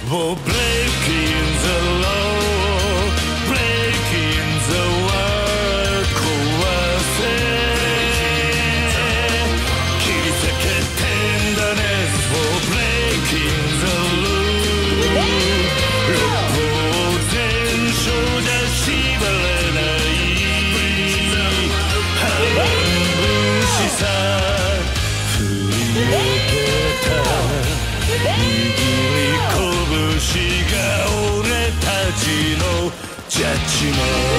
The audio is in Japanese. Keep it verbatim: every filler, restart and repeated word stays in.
Oh, breaking the law, breaking the world 壊せ切り裂けてんだね Oh, breaking the law 六法全書じゃ縛れない半分しさ振り分けた握り拳が俺たちのジャッジメント